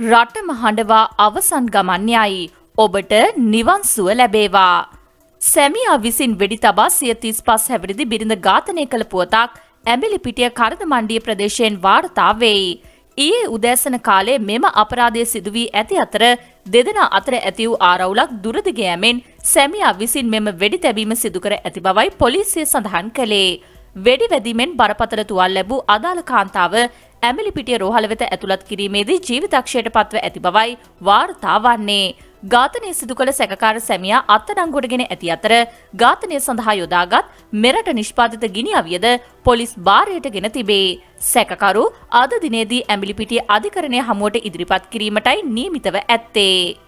රටම හඬවා අවසන් ගමන් යයි. ඔබට නිවන් සුව ලැබේවා. සැමියා විසින් වෙඩි තබා 135 හැවිරිදි බිරිඳ ඝාතනය කළ පුවතක් ඇඹිලිපිටිය කරදමණ්ඩිය ප්‍රදේශයෙන් වාර්තා වෙයි. ඊයේ උදෑසන කාලයේ මෙම අපරාධය සිදු වී ඇති අතර දෙදෙනා අතර ඇති වූ ආරවුලක් දුරදිග යමින් සැමියා විසින් මෙම වෙඩි තැබීම සිදු කර ඇති බවයි පොලිසිය සඳහන් කළේ. වෙඩි වැදීමෙන් බරපතල තුවාල ලැබූ අදාළ කාන්තාව ඇඹිලිපිටිය රෝහල වෙත ඇතුළත් කිරීමේදී ජීවිතක්ෂයට පත්ව ඇති බවයි වාර්තා වන්නේ. ඝාතනය සිදු කළ සැකකාර සැමියා අත්අඩංගුවටගෙන ඇති අතර ඝාතනය සඳහා යොදාගත් මෙරට නිෂ්පාදිත ගිනි අවියද පොලිස් භාරයට ගෙන තිබේ. සැකකරු අද දිනේදී ඇඹිලිපිටිය අධිකරණය හමුවට ඉදිරිපත් කිරීමටයි නියමිතව ඇත්තේ.